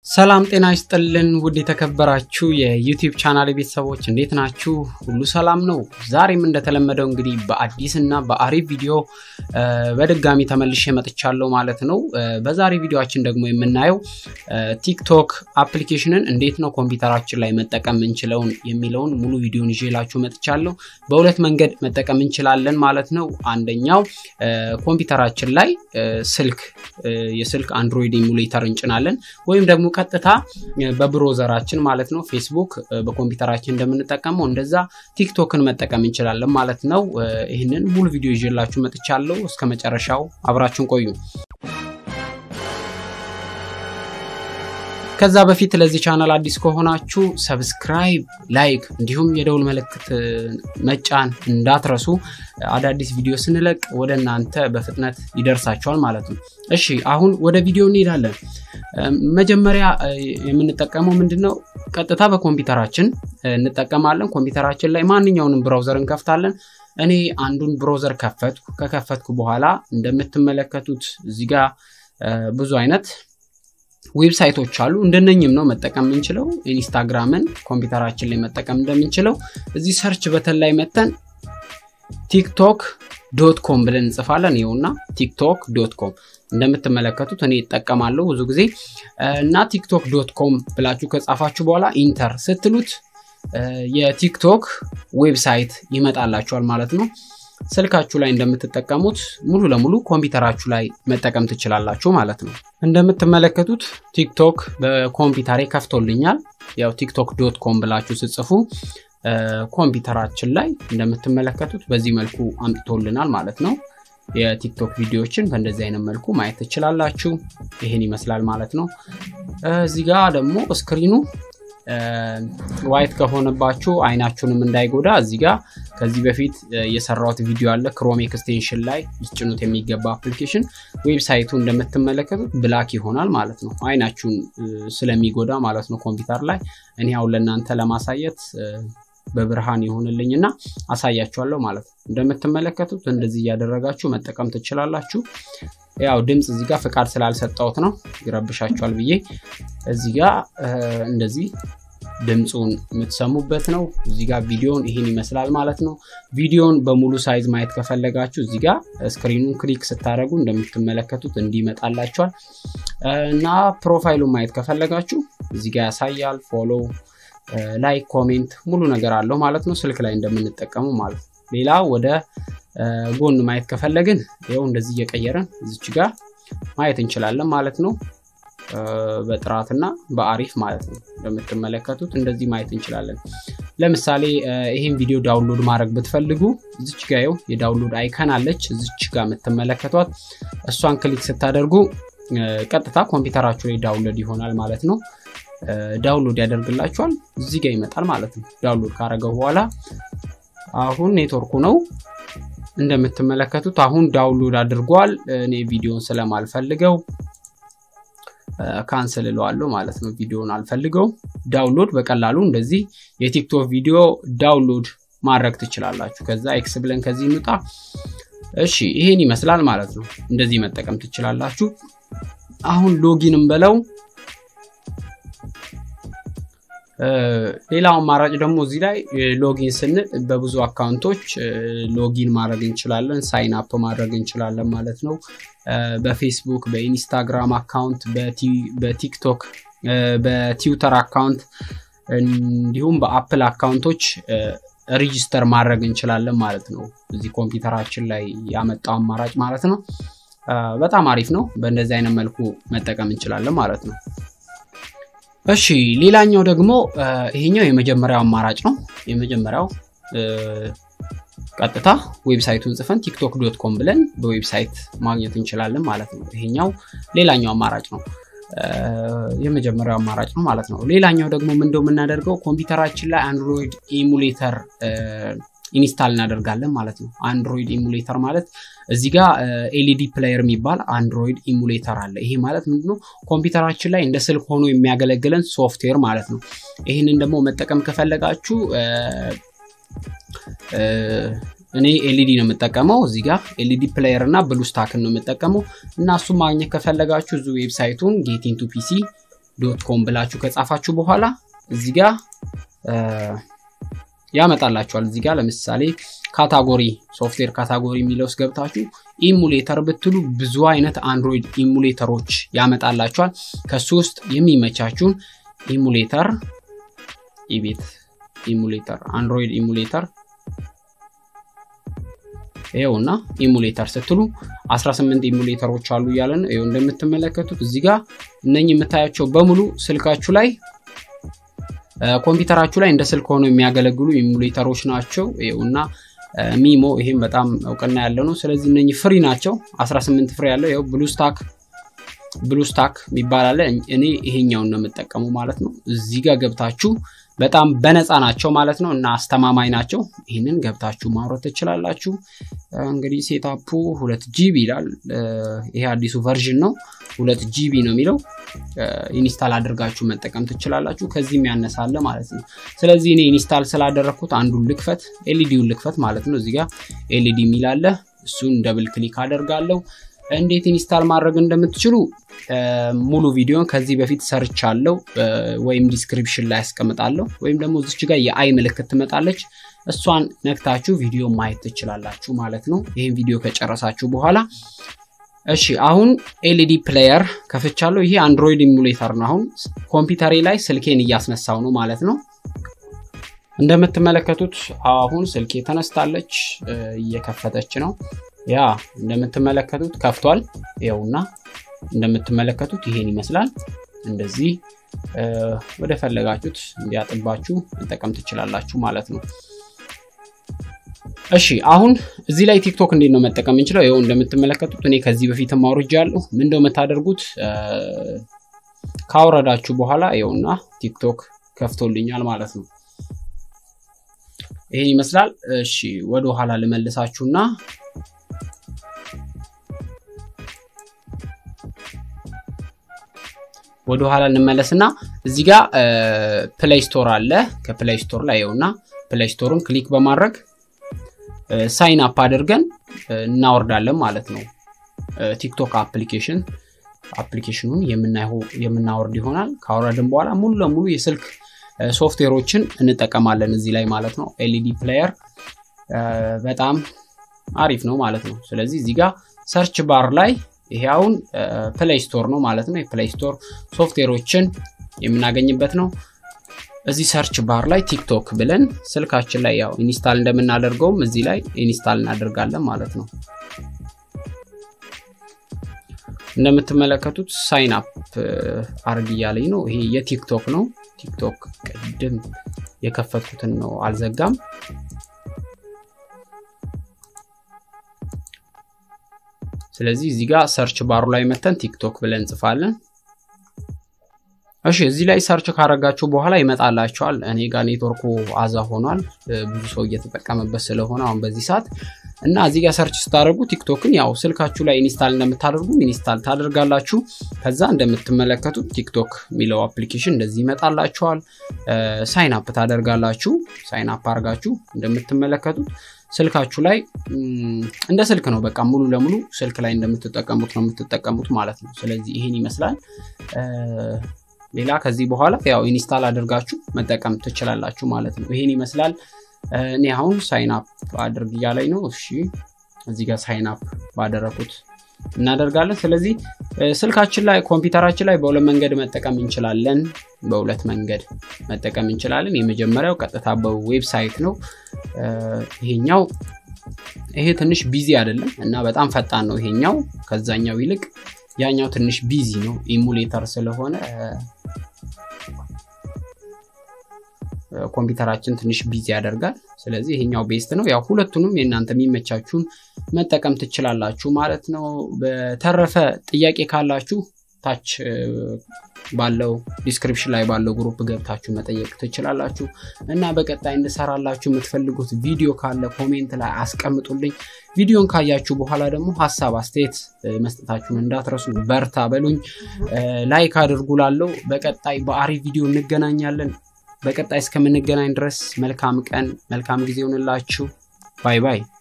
ሰላም ጤና ይስጥልን ውድ የተከበራችሁ የዩቲዩብ ቻናል ቤተሰቦች እንዴት ናችሁ? ሁሉ ሰላም ነው? ዛሬም እንደተለመደው እንግዲህ በአዲስና በአሪፍ ቪዲዮ በድጋሚ ተመልሼ መጥቻለሁ ማለት ነው። በዛሬ ቪዲዮአችን ደግሞ የምናየው ቲክቶክ አፕሊኬሽንን እንዴት ነው ኮምፒውተራችን ላይ መጠቀም እንችላለን የሚለውን ሙሉ ቪዲዮን ይዤላችሁ መጥቻለሁ። በሁለት መንገድ መጠቀም እንችላለን ማለት ነው። አንደኛው ኮምፒውተራችን ላይ የስልክ አንድሮይድ ኢሙሌተር እንጭናለን ወይም ደግሞ ቀጥታ በብሮዘራችን ማለት ነው ፌስቡክ በኮምፒውተራችን እንደምንጠቀመው እንደዛ ቲክቶክን መጠቀም እንችላለን ማለት ነው። ይሄንን ሙሉ ቪዲዮ ይዤላችሁ መጥቻለሁ። እስከመጨረሻው አብራችሁን ቆዩ። ከዛ በፊት ለዚህ ቻናል አዲስ ከሆናችሁ ሰብስክራይብ፣ ላይክ እንዲሁም የደውል ምልክት መጫን እንዳትረሱ። አዳዲስ ቪዲዮ ስንለቅ ወደናንተ በፍጥነት ይደርሳችኋል ማለት ነው። እሺ አሁን ወደ ቪዲዮ እንሄዳለን። መጀመሪያ የምንጠቀመው ምንድነው? ቀጥታ በኮምፒውተራችን እንጠቀማለን። ኮምፒውተራችን ላይ ማንኛውንም ብራውዘር እንከፍታለን። እኔ አንዱን ብራውዘር ከከፈትኩ በኋላ እንደምትመለከቱት እዚህ ጋር ብዙ አይነት ዌብሳይቶች አሉ። እንደነኝም ነው መጠቀም እንችለው። ኢንስታግራምን ኮምፒውተራችን ላይ መጠቀም እንደምንችለው እዚህ ሰርች በተን ላይ መተን tiktok.com ብለን እንጽፋለን። ይኸውና tiktok.com እንደምትመለከቱት እኔ እጠቀማለሁ ብዙ ጊዜ እና tiktok.com ብላችሁ ከጻፋችሁ በኋላ ኢንተር ስትሉት የቲክቶክ ዌብሳይት ይመጣላችኋል ማለት ነው። ስልካችሁ ላይ እንደምትጠቀሙት ሙሉ ለሙሉ ኮምፒውተራችሁ ላይ መጠቀም ትችላላችሁ ማለት ነው። እንደምትመለከቱት ቲክቶክ በኮምፒውተሬ ከፍቶልኛል። ያው tiktok.com ብላችሁ ጽፉ ኮምፒውተራችን ላይ እንደምትመለከቱት በዚህ መልኩ አምጥቶልናል ማለት ነው። የቲክቶክ ቪዲዮዎችን በእንደዚህ አይነት መልኩ ማየት ትችላላችሁ። ይሄን ይመስላል ማለት ነው። እዚህ ጋር ደግሞ ስክሪኑ ዋይት ከሆነባችሁ አይናችሁንም እንዳይጎዳ እዚህ ጋር ከዚህ በፊት የሰራሁት ቪዲዮ አለ ክሮም ኤክስቴንሽን ላይ ልትጭኑት የሚገባ አፕሊኬሽን ዌብሳይቱ እንደምትመለከቱት ብላክ ይሆናል ማለት ነው። አይናችሁን ስለሚጎዳ ማለት ነው ኮምፒውተር ላይ። እኔ አሁን ለእናንተ ለማሳየት በብርሃን ይሆንልኝና አሳያችኋለሁ ማለት ነው። እንደምትመለከቱት እንደዚህ ያደረጋችሁ መጠቀም ትችላላችሁ። ያው ድምጽ እዚህ ጋር ፍቃድ ስላልሰጣሁት ነው ይረብሻችኋል ብዬ እዚህ ጋር እንደዚህ ድምጹን የምትሰሙበት ነው። እዚህ ጋር ቪዲዮን ይሄን ይመስላል ማለት ነው። ቪዲዮን በሙሉ ሳይዝ ማየት ከፈለጋችሁ እዚህ ጋር ስክሪኑን ክሊክ ስታደርጉ እንደምትመለከቱት እንዲመጣላችኋል እና ፕሮፋይሉን ማየት ከፈለጋችሁ እዚህ ጋር ያሳያል። ፎሎ፣ ላይክ፣ ኮሜንት ሙሉ ነገር አለው ማለት ነው ስልክ ላይ እንደምንጠቀመው ማለት ነው። ሌላ ወደ ጎን ማየት ከፈለግን ይሄው እንደዚህ እየቀየረን እዚች ጋር ማየት እንችላለን ማለት ነው። በጥራትና በአሪፍ ማለት ነው። እንደምትመለከቱት እንደዚህ ማየት እንችላለን። ለምሳሌ ይሄን ቪዲዮ ዳውንሎድ ማድረግ ብትፈልጉ እዚች ጋር ይሄው የዳውንሎድ አይከን አለች እዚች ጋር የምትመለከቷት እሷን ክሊክ ስታደርጉ ቀጥታ ኮምፒውተራችሁ ላይ ዳውንሎድ ይሆናል ማለት ነው። ዳውንሎድ ያደርግላችኋል እዚህ ጋር ይመጣል ማለት ነው። ዳውንሎድ ካረገው በኋላ አሁን ኔትወርኩ ነው እንደምትመለከቱት አሁን ዳውንሎድ አድርጓል። እኔ ቪዲዮን ስለማልፈልገው ካንሰል እለዋለሁ ማለት ነው። ቪዲዮን አልፈልገው። ዳውንሎድ በቀላሉ እንደዚህ የቲክቶክ ቪዲዮ ዳውንሎድ ማድረግ ትችላላችሁ። ከዛ ኤክስ ብለን ከዚህ እንውጣ። እሺ ይሄን ይመስላል ማለት ነው። እንደዚህ መጠቀም ትችላላችሁ። አሁን ሎጊንም በለው። ሌላው አማራጭ ደግሞ እዚህ ላይ ሎጊን ስንል በብዙ አካውንቶች ሎጊን ማድረግ እንችላለን፣ ሳይን አፕ ማድረግ እንችላለን ማለት ነው። በፌስቡክ፣ በኢንስታግራም አካውንት፣ በቲክቶክ፣ በትዊተር አካውንት እንዲሁም በአፕል አካውንቶች ሬጂስተር ማድረግ እንችላለን ማለት ነው። እዚህ ኮምፒውተራችን ላይ ያመጣው አማራጭ ማለት ነው። በጣም አሪፍ ነው። በእንደዚህ አይነት መልኩ መጠቀም እንችላለን ማለት ነው። እሺ ሌላኛው ደግሞ ይሄኛው የመጀመሪያው አማራጭ ነው። የመጀመሪያው ቀጥታ ዌብሳይቱን ጽፈን tiktok.com ብለን በዌብሳይት ማግኘት እንችላለን ማለት ነው። ይሄኛው ሌላኛው አማራጭ ነው። የመጀመሪያው አማራጭ ነው ማለት ነው። ሌላኛው ደግሞ ምንድነው የምናደርገው? ኮምፒውተራችን ላይ አንድሮይድ ኢሙሌተር ኢንስታል እናደርጋለን ማለት ነው። አንድሮይድ ኢሙሌተር ማለት እዚህ ጋር ኤልኢዲ ፕሌየር የሚባል አንድሮይድ ኢሙሌተር አለ። ይሄ ማለት ምንድነው? ኮምፒውተራችን ላይ እንደ ስልክ ሆኖ የሚያገለግለን ሶፍትዌር ማለት ነው። ይሄንን ደግሞ መጠቀም ከፈለጋችሁ እኔ ኤልኢዲ ነው የምጠቀመው። እዚህ ጋር ኤልኢዲ ፕሌየር እና ብሉስታክን ነው የምጠቀመው እና እሱ ማግኘት ከፈለጋችሁ እዚህ ዌብሳይቱን get into pc .com ብላችሁ ከጻፋችሁ በኋላ እዚህ ጋር ያመጣላችኋል እዚህ ጋር ለምሳሌ ካታጎሪ ሶፍትዌር ካታጎሪ የሚለውስ ገብታችሁ ኢሙሌተር ብትሉ ብዙ አይነት አንድሮይድ ኢሙሌተሮች ያመጣላችኋል ከሱ ውስጥ የሚመቻችሁን ኢሙሌተር ኢቤት ኢሙሌተር አንድሮይድ ኢሙሌተር ይሄውና ኢሙሌተር ስትሉ 18 ኢሙሌተሮች አሉ ያለን ይሄው እንደምትመለከቱት እዚህ ጋር እነኚህ የምታያቸው በሙሉ ስልካችሁ ላይ ኮምፒውተራችሁ ላይ እንደ ስልክ ሆኖ የሚያገለግሉ ኢሙሌተሮች ናቸው ይሄውና ሚሞ ይሄም በጣም እውቅና ያለው ነው ስለዚህ እነኚህ ፍሪ ናቸው 18 ፍሪ ያለው ይሄው ብሉስታክ የሚባል እኔ ይሄኛውን ነው የምጠቀመው ማለት ነው እዚህ ጋር ገብታችሁ በጣም በነፃ ናቸው ማለት ነው እና አስተማማኝ ናቸው ይሄንን ገብታችሁ ማውረድ ትችላላችሁ እንግዲህ ሴትአፑ 2GB ይላል ይሄ አዲሱ ቨርዥን ነው 2GB ነው የሚለው ኢንስታል አድርጋችሁ መጠቀም ትችላላችሁ ከዚህም ያነሳለ ማለት ነው ስለዚህ እኔ ኢንስታል ስላደረኩት አንዱን ልክፈት ኤልኢዲውን ልክፈት ማለት ነው እዚህ ጋር ኤልኢዲ ሚላለ እሱን ደብል ክሊክ አደርጋለሁ እንዴት ኢንስታል ማድረግ እንደምትችሉ ሙሉ ቪዲዮን ከዚህ በፊት ሰርቻለሁ ወይም ዲስክሪፕሽን ላይ አስቀምጣለሁ ወይም ደግሞ እዚች ጋር የአይ ምልክት ትመጣለች እሷን ነክታችሁ ቪዲዮ ማየት ትችላላችሁ ማለት ነው ይሄን ቪዲዮ ከጨረሳችሁ በኋላ እሺ አሁን ኤልኢዲ ፕሌየር ከፍቻለሁ ይሄ አንድሮይድ ኢሙሌተር ነው አሁን ኮምፒውተሬ ላይ ስልኬን እያስነሳው ነው ማለት ነው እንደምትመለከቱት አሁን ስልኬ ተነስታለች እየከፈተች ነው ያ እንደምትመለከቱት ከፍቷል ይሄውና እንደምትመለከቱት ይሄን ይመስላል እንደዚህ ወደ ፈለጋችሁት እንዲያጥባችሁ መጠቀም ትችላላችሁ ማለት ነው እሺ አሁን እዚህ ላይ ቲክቶክ እንዴት ነው መጠቀም እንችላለን ይሄው እንደምትመለከቱት እኔ ከዚህ በፊት ማውርጃለሁ ምን እንደምታደርጉት ካወረዳችሁ በኋላ ይሄውና ቲክቶክ ከፍቶልኛል ማለት ነው ይሄን ይመስላል እሺ ወደ ኋላ ልመልሳችሁና ወደ ኋላ እንመለስና እዚህ ጋር ፕሌይ ስቶር አለ ከፕሌይ ስቶር ላይ ይኸውና ፕሌይ ስቶሩን ክሊክ በማድረግ ሳይን አፕ አድርገን እናወርዳለን ማለት ነው ቲክቶክ አፕሊኬሽኑን የምናወርድ ይሆናል ካወረድን በኋላ ሙሉ ለሙሉ የስልክ ሶፍትዌሮችን እንጠቀማለን እዚህ ላይ ማለት ነው ኤልኢዲ ፕሌየር በጣም አሪፍ ነው ማለት ነው ስለዚህ እዚህ ጋር ሰርች ባር ላይ ይሄውን ፕሌይ ስቶር ነው ማለት ነው የፕሌይ ስቶር ሶፍትዌሮችን የምናገኝበት ነው እዚህ ሰርች ባር ላይ ቲክቶክ ብለን ስልካችን ላይ ያው ኢንስታል እንደምናደርገውም እዚህ ላይ ኢንስታል እናደርጋለን ማለት ነው እንደምትመለከቱት ሳይን አፕ አርግ ያለኝ ነው ይሄ የቲክቶክ ነው ቲክቶክ ቀድም የከፈትኩትን ነው አልዘጋም ስለዚህ እዚህ ጋር ሰርች ባሩ ላይ መተን ቲክቶክ ብለን ጽፋለን እሺ እዚህ ላይ ሰርች ካረጋችሁ በኋላ ይመጣላችኋል እኔ ጋር ኔትወርኩ አዛ ሆኗል ብዙ ሰው እየተጠቀመበት ስለሆነ አሁን በዚህ ሰዓት እና እዚህ ጋር ሰርች ስታደርጉ ቲክቶክን ያው ስልካችሁ ላይ ኢንስታል እንደምታደርጉ ኢንስታል ታደርጋላችሁ ከዛ እንደምትመለከቱት ቲክቶክ ሚለው አፕሊኬሽን እንደዚህ ይመጣላችኋል ሳይን አፕ ታደርጋላችሁ ሳይን አፕ አርጋችሁ እንደምትመለከቱት ስልካችሁ ላይ እንደ ስልክ ነው በቃ ሙሉ ለሙሉ ስልክ ላይ እንደምትጠቀሙት ነው የምትጠቀሙት ማለት ነው ስለዚህ ይሄን ይመስላል ሌላ ከዚህ በኋላ ያው ኢንስታል አድርጋችሁ መጠቀም ትችላላችሁ ማለት ነው ይሄን ይመስላል እኔ አሁን ሳይን አፕ አድርግ ያለኝ ነው እሺ እዚህ ጋር ሳይን አፕ ባደረኩት እናደርጋለን ስለዚህ ስልካችን ላይ ኮምፒውተራችን ላይ በሁለት መንገድ መጠቀም እንችላለን በሁለት መንገድ መጠቀም እንችላለን የመጀመሪያው ቀጥታ በዌብሳይት ነው ይሄኛው ይሄ ትንሽ ቢዚ አይደለም እና በጣም ፈጣን ነው ይሄኛው ከዛኛው ይልቅ ያኛው ትንሽ ቢዚ ነው ኢሙሌተር ስለሆነ ኮምፒውተራችን ትንሽ ቢዚ ያደርጋል ስለዚህ ይሄኛው ቤስት ነው ያው ሁለቱንም የናንተ የሚመቻችሁን መጠቀም ትችላላችሁ ማለት ነው በተረፈ ጥያቄ ካላችሁ ታች ባለው ዲስክሪፕሽን ላይ ባለው ግሩፕ ገብታችሁ መጠየቅ ትችላላችሁ እና በቀጣይ እንድሰራላችሁ የምትፈልጉት ቪዲዮ ካለ ኮሜንት ላይ አስቀምጡልኝ ቪዲዮን ካያችሁ በኋላ ደግሞ ሐሳብ አስተያየት መስጠታችሁን እንዳትረሱ በርታ በሉኝ ላይክ አድርጉላለው በቀጣይ በአሪፍ ቪዲዮ እንገናኛለን በቀጣይ እስከምንገናኝ ድረስ መልካም ቀን መልካም ጊዜ ይሁንላችሁ ባይ ባይ